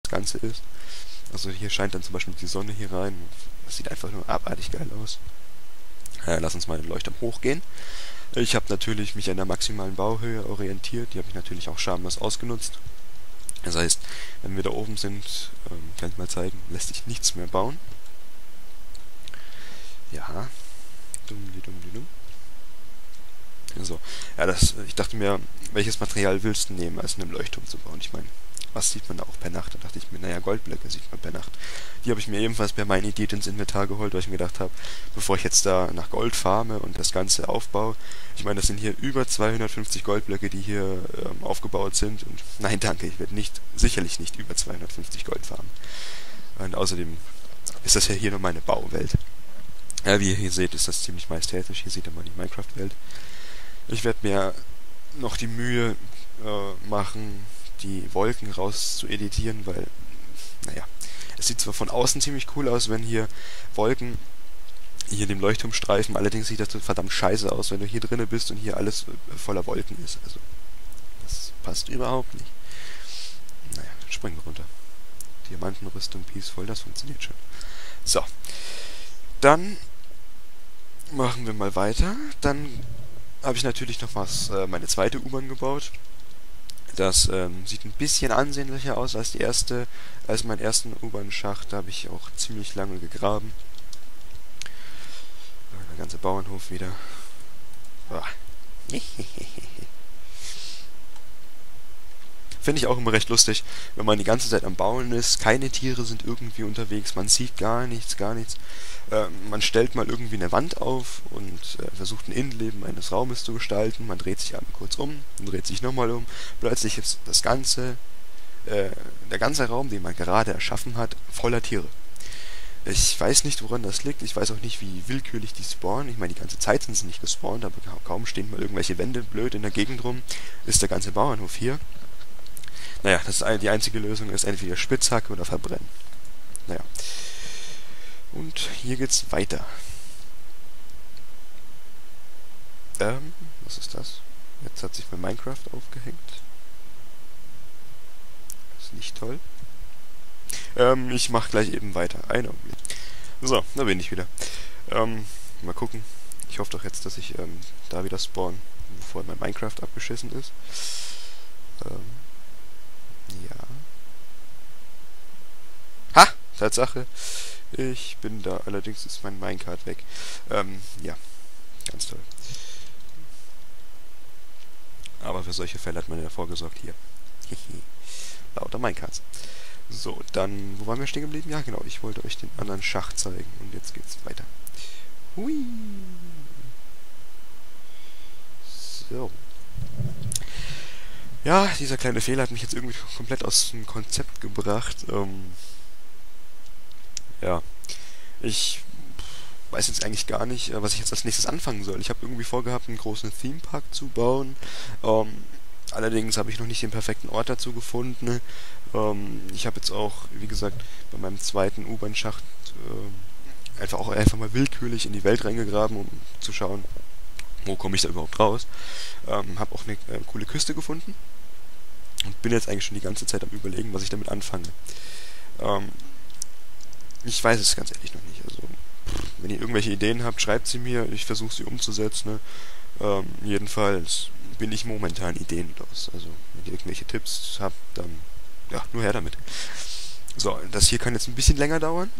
Ganze ist. Also hier scheint dann zum Beispiel die Sonne hier rein. Das sieht einfach nur abartig geil aus. Lass uns mal den Leuchtturm hochgehen. Ich habe natürlich mich an der maximalen Bauhöhe orientiert. Die habe ich natürlich auch schamlos ausgenutzt. Das heißt, wenn wir da oben sind, kann ich mal zeigen, lässt sich nichts mehr bauen. Ja. Dumm. So. Ja, ich dachte mir, welches Material willst du nehmen, als einen Leuchtturm zu bauen? Ich meine, was sieht man da auch per Nacht? Da dachte ich mir, naja, Goldblöcke sieht man per Nacht. Die habe ich mir ebenfalls bei meinen Ideen ins Inventar geholt, weil ich mir gedacht habe, bevor ich jetzt da nach Gold farme und das Ganze aufbaue, ich meine, das sind hier über 250 Goldblöcke, die hier aufgebaut sind. Und nein, danke, ich werde sicherlich nicht über 250 Gold farmen. Und außerdem ist das ja hier nur meine Bauwelt. Ja, wie ihr hier seht, ist das ziemlich majestätisch. Hier seht ihr mal die Minecraft-Welt. Ich werde mir noch die Mühe machen, die Wolken raus zu editieren, weil, naja, es sieht zwar von außen ziemlich cool aus, wenn hier Wolken hier dem Leuchtturm streifen, allerdings sieht das verdammt scheiße aus, wenn du hier drinnen bist und hier alles voller Wolken ist. Also, das passt überhaupt nicht. Naja, springen wir runter. Diamantenrüstung, Peaceful, das funktioniert schon. So, dann machen wir mal weiter. Dann habe ich natürlich noch meine zweite U-Bahn gebaut. Das sieht ein bisschen ansehnlicher aus als meinen ersten U-Bahn-Schacht. Da habe ich auch ziemlich lange gegraben. Der ganze Bauernhof wieder. Finde ich auch immer recht lustig, wenn man die ganze Zeit am Bauen ist, keine Tiere sind irgendwie unterwegs, man sieht gar nichts. Man stellt mal irgendwie eine Wand auf und versucht ein Innenleben eines Raumes zu gestalten, man dreht sich einmal kurz um, dann dreht sich nochmal um, plötzlich ist der ganze Raum, den man gerade erschaffen hat, voller Tiere. Ich weiß nicht, woran das liegt, ich weiß auch nicht, wie willkürlich die spawnen, ich meine, die ganze Zeit sind sie nicht gespawnt, aber kaum stehen mal irgendwelche Wände blöd in der Gegend rum, ist der ganze Bauernhof hier. Naja, die einzige Lösung ist entweder Spitzhacke oder verbrennen. Naja. Und hier geht's weiter. Was ist das? Jetzt hat sich mein Minecraft aufgehängt. Ist nicht toll. Ich mach gleich eben weiter. Einen Augenblick. So, da bin ich wieder. Mal gucken. Ich hoffe doch jetzt, dass ich da wieder spawn, bevor mein Minecraft abgeschissen ist. Ja. Ha! Tatsache. Ich bin da. Allerdings ist mein Minecart weg. Ja. Ganz toll. Aber für solche Fälle hat man ja vorgesorgt hier. Lauter Minecarts. So, dann, wo waren wir stehen geblieben? Ja, genau, ich wollte euch den anderen Schacht zeigen. Und jetzt geht's weiter. Hui. So. Ja, dieser kleine Fehler hat mich jetzt irgendwie komplett aus dem Konzept gebracht. Ja, ich weiß jetzt eigentlich gar nicht, was ich jetzt als nächstes anfangen soll. Ich habe irgendwie vorgehabt, einen großen Themepark zu bauen. Allerdings habe ich noch nicht den perfekten Ort dazu gefunden. Ich habe jetzt auch, wie gesagt, bei meinem zweiten U-Bahn-Schacht einfach mal willkürlich in die Welt reingegraben, um zu schauen, wo komme ich da überhaupt raus. Habe auch eine coole Küste gefunden und bin jetzt eigentlich schon die ganze Zeit am Überlegen, was ich damit anfange. Ich weiß es ganz ehrlich noch nicht. Also, wenn ihr irgendwelche Ideen habt, schreibt sie mir. Ich versuche sie umzusetzen. Jedenfalls bin ich momentan ideenlos. Also, wenn ihr irgendwelche Tipps habt, dann ja, nur her damit. So, das hier kann jetzt ein bisschen länger dauern.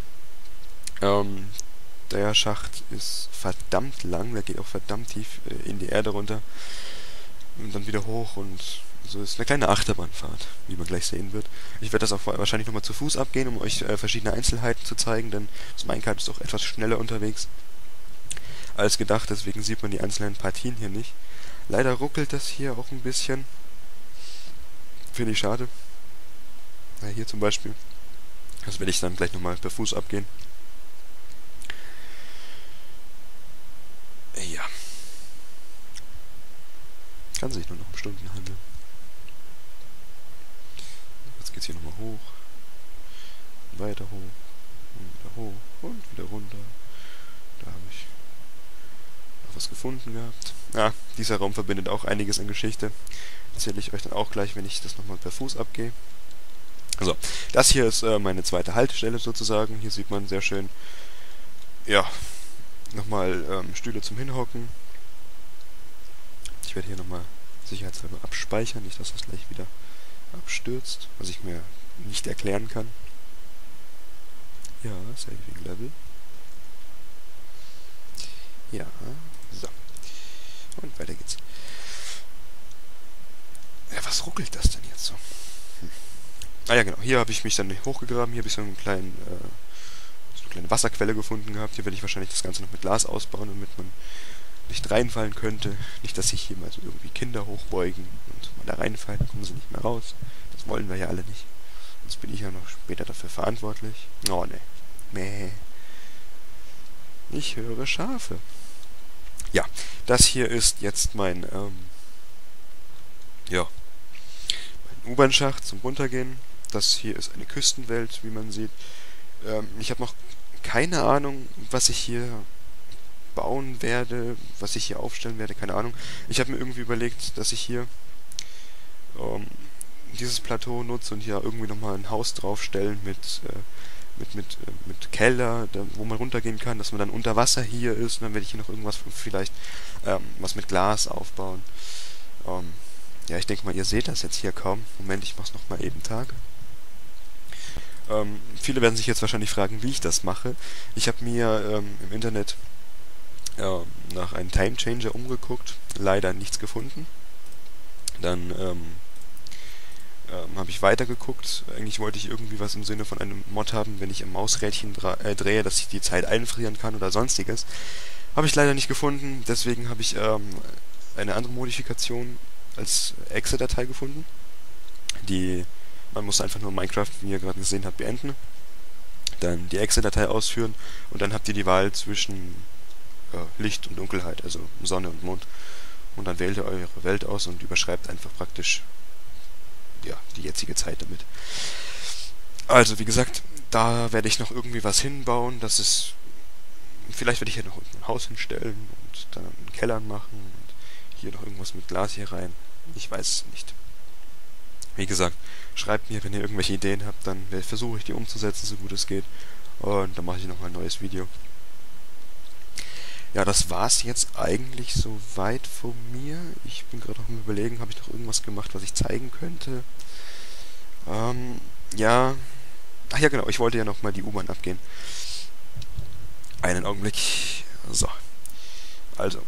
Der Schacht ist verdammt lang, der geht auch verdammt tief in die Erde runter und dann wieder hoch und so ist eine kleine Achterbahnfahrt, wie man gleich sehen wird. Ich werde das auch wahrscheinlich nochmal zu Fuß abgehen, um euch verschiedene Einzelheiten zu zeigen, denn das Minecart ist auch etwas schneller unterwegs als gedacht, deswegen sieht man die einzelnen Partien hier nicht. Leider ruckelt das hier auch ein bisschen. Finde ich schade. Ja, hier zum Beispiel. Das werde ich dann gleich nochmal per Fuß abgehen. Ja. Kann sich nur noch um Stunden handeln. Jetzt geht's hier nochmal hoch. Weiter hoch. Und wieder hoch. Und wieder runter. Da habe ich noch was gefunden gehabt. Ja, dieser Raum verbindet auch einiges an Geschichte. Erzähle ich euch dann auch gleich, wenn ich das nochmal per Fuß abgehe. So, das hier ist meine zweite Haltestelle sozusagen. Hier sieht man sehr schön, ja, nochmal Stühle zum Hinhocken. Ich werde hier nochmal sicherheitshalber abspeichern, nicht dass das gleich wieder abstürzt, was ich mir nicht erklären kann. Ja, Saving Level. Ja, so. Und weiter geht's. Ja, was ruckelt das denn jetzt so? Ah ja, genau. Hier habe ich mich dann hochgegraben. Hier habe ich so eine kleine Wasserquelle gefunden gehabt. Hier werde ich wahrscheinlich das Ganze noch mit Glas ausbauen, damit man nicht reinfallen könnte. Nicht, dass sich hier mal so irgendwie Kinder hochbeugen und mal da reinfallen, kommen sie nicht mehr raus. Das wollen wir ja alle nicht. Sonst bin ich ja noch später dafür verantwortlich. Oh, ne. Mäh. Ich höre Schafe. Ja, das hier ist jetzt mein U-Bahn-Schacht zum Runtergehen. Das hier ist eine Küstenwelt, wie man sieht. Ich habe noch keine Ahnung, was ich hier bauen werde, was ich hier aufstellen werde, keine Ahnung. Ich habe mir irgendwie überlegt, dass ich hier dieses Plateau nutze und hier irgendwie nochmal ein Haus draufstellen mit Keller, wo man runtergehen kann, dass man dann unter Wasser hier ist und dann werde ich hier noch irgendwas vielleicht was mit Glas aufbauen. Ja, ich denke mal, ihr seht das jetzt hier kaum. Moment, ich mach's nochmal eben Tag. Viele werden sich jetzt wahrscheinlich fragen, wie ich das mache. Ich habe mir im Internet nach einem Time Changer umgeguckt, leider nichts gefunden. Dann habe ich weitergeguckt. Eigentlich wollte ich irgendwie was im Sinne von einem Mod haben, wenn ich im Mausrädchen drehe, dass ich die Zeit einfrieren kann oder sonstiges. Habe ich leider nicht gefunden, deswegen habe ich eine andere Modifikation als Exe-Datei gefunden. Man muss einfach nur Minecraft, wie ihr gerade gesehen habt, beenden. Dann die Exe-Datei ausführen und dann habt ihr die Wahl zwischen Licht und Dunkelheit, also Sonne und Mond. Und dann wählt ihr eure Welt aus und überschreibt einfach praktisch die jetzige Zeit damit. Also, wie gesagt, da werde ich noch irgendwie was hinbauen. Vielleicht werde ich hier noch ein Haus hinstellen und dann einen Keller machen und hier noch irgendwas mit Glas hier rein. Ich weiß es nicht. Wie gesagt, schreibt mir, wenn ihr irgendwelche Ideen habt, dann versuche ich die umzusetzen, so gut es geht. Und dann mache ich nochmal ein neues Video. Ja, das war's jetzt eigentlich soweit von mir. Ich bin gerade noch am Überlegen, habe ich noch irgendwas gemacht, was ich zeigen könnte? Ja. Ach ja, genau, ich wollte ja nochmal die U-Bahn abgehen. Einen Augenblick. So. Also.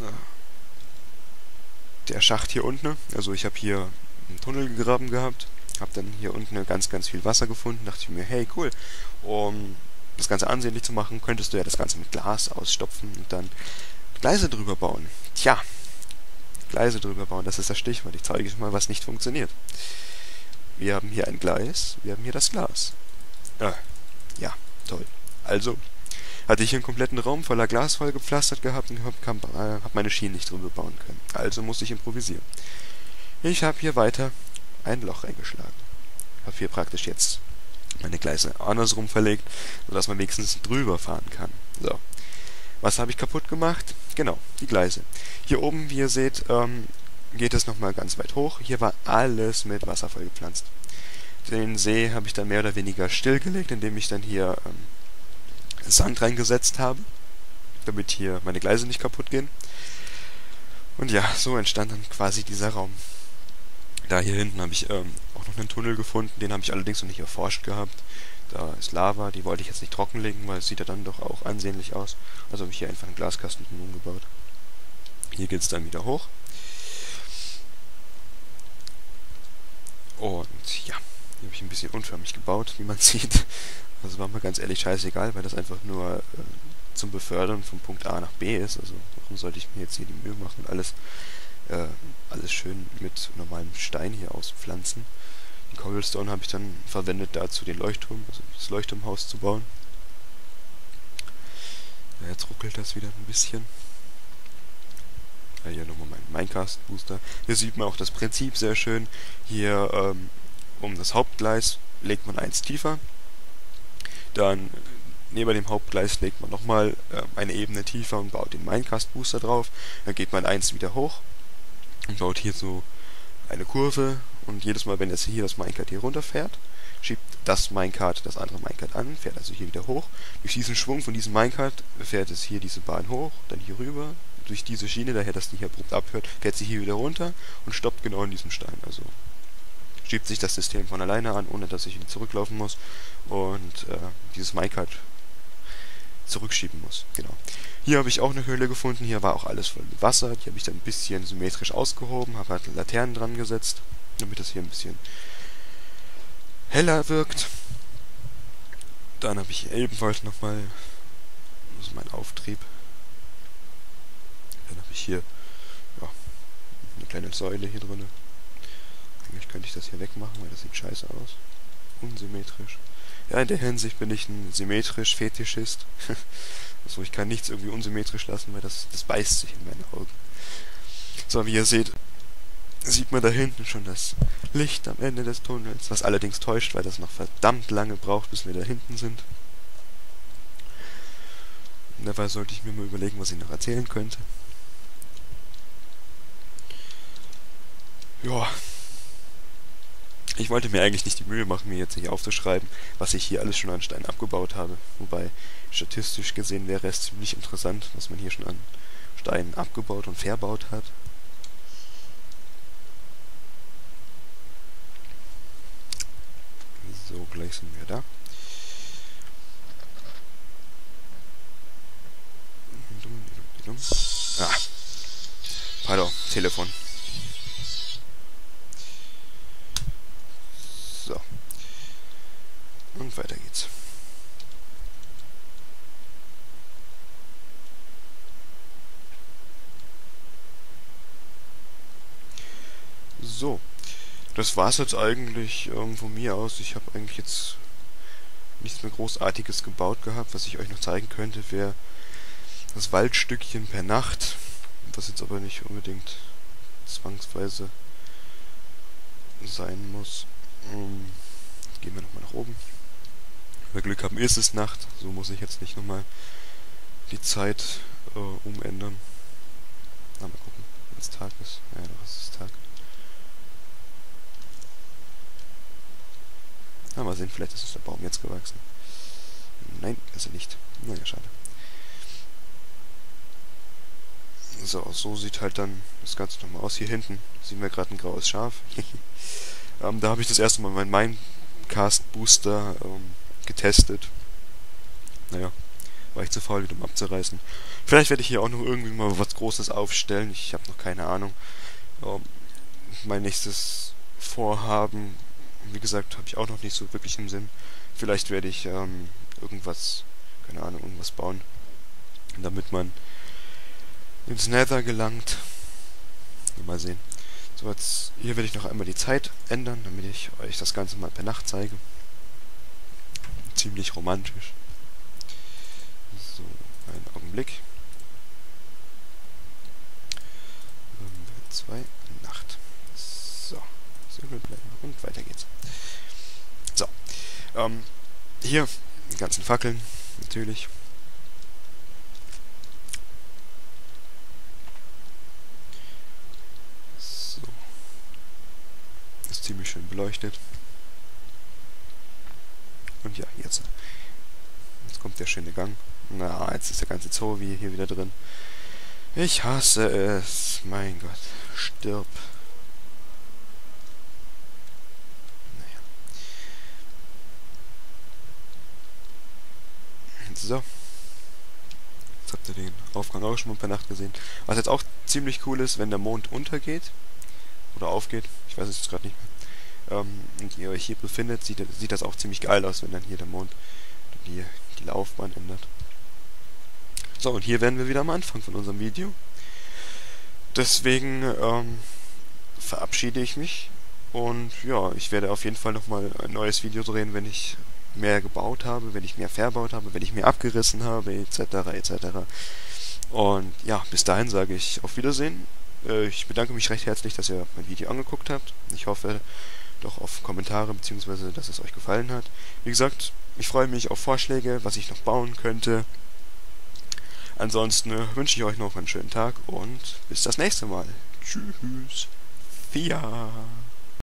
Der Schacht hier unten. Also ich habe hier einen Tunnel gegraben gehabt. Habe dann hier unten ganz, ganz viel Wasser gefunden. Dachte ich mir, hey, cool. Das Ganze ansehnlich zu machen, könntest du ja das Ganze mit Glas ausstopfen und dann Gleise drüber bauen. Tja, Gleise drüber bauen, das ist das Stichwort. Ich zeige euch mal, was nicht funktioniert. Wir haben hier ein Gleis, wir haben hier das Glas. Ja, toll. Also, hatte ich hier einen kompletten Raum voller Glas vollgepflastert gehabt und habe meine Schienen nicht drüber bauen können. Also musste ich improvisieren. Ich habe hier weiter ein Loch reingeschlagen. Habe hier praktisch jetzt meine Gleise andersrum verlegt, sodass man wenigstens drüber fahren kann. So. Was habe ich kaputt gemacht? Genau, die Gleise. Hier oben, wie ihr seht, geht es nochmal ganz weit hoch. Hier war alles mit Wasser vollgepflanzt. Den See habe ich dann mehr oder weniger stillgelegt, indem ich dann hier Sand reingesetzt habe, damit hier meine Gleise nicht kaputt gehen. Und ja, so entstand dann quasi dieser Raum. Da hier hinten habe ich auch noch einen Tunnel gefunden, den habe ich allerdings noch nicht erforscht gehabt. Da ist Lava, die wollte ich jetzt nicht trockenlegen, weil es sieht ja dann doch auch ansehnlich aus. Also habe ich hier einfach einen Glaskasten umgebaut. Hier geht es dann wieder hoch. Und ja, hier habe ich ein bisschen unförmig gebaut, wie man sieht. Also war mir ganz ehrlich scheißegal, weil das einfach nur zum Befördern von Punkt A nach B ist. Also warum sollte ich mir jetzt hier die Mühe machen und alles schön mit normalem Stein hier auspflanzen. Den Cobblestone habe ich dann verwendet dazu, den Leuchtturm, also das Leuchtturmhaus zu bauen. Ja, jetzt ruckelt das wieder ein bisschen. Ja, hier nochmal mein Minecast-Booster. Hier sieht man auch das Prinzip sehr schön. Hier um das Hauptgleis legt man eins tiefer. Dann neben dem Hauptgleis legt man nochmal eine Ebene tiefer und baut den Minecast-Booster drauf. Dann geht man eins wieder hoch und baut hier so eine Kurve. Und jedes Mal, wenn jetzt hier das Minecart hier runterfährt, schiebt das Minecart das andere Minecart an, fährt also hier wieder hoch. Durch diesen Schwung von diesem Minecart fährt es hier diese Bahn hoch, dann hier rüber. Durch diese Schiene, daher dass die hier abrupt abhört, fährt sie hier wieder runter und stoppt genau in diesem Stein. Also schiebt sich das System von alleine an, ohne dass ich wieder zurücklaufen muss und dieses Minecart zurückschieben muss. Genau. Hier habe ich auch eine Höhle gefunden. Hier war auch alles voll mit Wasser. Die habe ich dann ein bisschen symmetrisch ausgehoben, habe halt Laternen dran gesetzt, damit das hier ein bisschen heller wirkt. Dann habe ich ebenfalls nochmal, das ist mein Auftrieb. Dann habe ich hier ja, eine kleine Säule hier drin. Eigentlich könnte ich das hier wegmachen, weil das sieht scheiße aus. Unsymmetrisch. Ja, in der Hinsicht bin ich ein symmetrisch Fetischist. Also ich kann nichts irgendwie unsymmetrisch lassen, weil das beißt sich in meine Augen. So, wie ihr seht, sieht man da hinten schon das Licht am Ende des Tunnels, was allerdings täuscht, weil das noch verdammt lange braucht, bis wir da hinten sind. Und dabei sollte ich mir mal überlegen, was ich noch erzählen könnte. Ja. Ich wollte mir eigentlich nicht die Mühe machen, mir jetzt hier aufzuschreiben, was ich hier alles schon an Steinen abgebaut habe. Wobei, statistisch gesehen wäre es ziemlich interessant, was man hier schon an Steinen abgebaut und verbaut hat. So, gleich sind wir da. Ah. Pardon, Telefon. So. Und weiter geht's. So. Das war's jetzt eigentlich von mir aus. Ich habe eigentlich jetzt nichts mehr Großartiges gebaut gehabt. Was ich euch noch zeigen könnte, wäre das Waldstückchen per Nacht. Was jetzt aber nicht unbedingt zwangsweise sein muss. Gehen wir nochmal nach oben. Wenn wir Glück haben, ist es Nacht. So muss ich jetzt nicht nochmal die Zeit umändern. Mal gucken, wenn es Tag ist. Ja, doch, es ist Tag. Mal sehen, vielleicht ist der Baum jetzt gewachsen. Nein, ist er nicht. Naja, schade. So sieht halt dann das Ganze nochmal aus. Hier hinten sehen wir gerade ein graues Schaf. Da habe ich das erste Mal meinen Minecast Booster getestet. Naja, war ich zu faul, wieder abzureißen. Vielleicht werde ich hier auch noch irgendwie mal was Großes aufstellen. Ich habe noch keine Ahnung. Mein nächstes Vorhaben, wie gesagt, habe ich auch noch nicht so wirklich im Sinn. Vielleicht werde ich irgendwas, keine Ahnung, irgendwas bauen, damit man ins Nether gelangt. Mal sehen. So, jetzt hier werde ich noch einmal die Zeit ändern, damit ich euch das Ganze mal per Nacht zeige. Ziemlich romantisch. So, einen Augenblick. 2, Nacht. So, Zirkel bleiben und weiter geht's. So, hier die ganzen Fackeln, natürlich. Ziemlich schön beleuchtet. Und ja, jetzt kommt der schöne Gang. Na, jetzt ist der ganze Zoo hier wieder drin. Ich hasse es. Mein Gott. Stirb. Naja. So. Jetzt habt ihr den Aufgang auch schon mal per Nacht gesehen. Was jetzt auch ziemlich cool ist, wenn der Mond untergeht. Oder aufgeht. Ich weiß es jetzt gerade nicht mehr. Und ihr euch hier befindet, sieht das auch ziemlich geil aus, wenn dann hier der Mond die Laufbahn ändert. So, und hier wären wir wieder am Anfang von unserem Video. Deswegen verabschiede ich mich. Und ja, ich werde auf jeden Fall nochmal ein neues Video drehen, wenn ich mehr gebaut habe, wenn ich mehr verbaut habe, wenn ich mehr abgerissen habe, etc. etc. Und ja, bis dahin sage ich auf Wiedersehen. Ich bedanke mich recht herzlich, dass ihr mein Video angeguckt habt. Ich hoffe doch auf Kommentare, beziehungsweise dass es euch gefallen hat. Wie gesagt, ich freue mich auf Vorschläge, was ich noch bauen könnte. Ansonsten wünsche ich euch noch einen schönen Tag und bis das nächste Mal. Tschüss. Fia.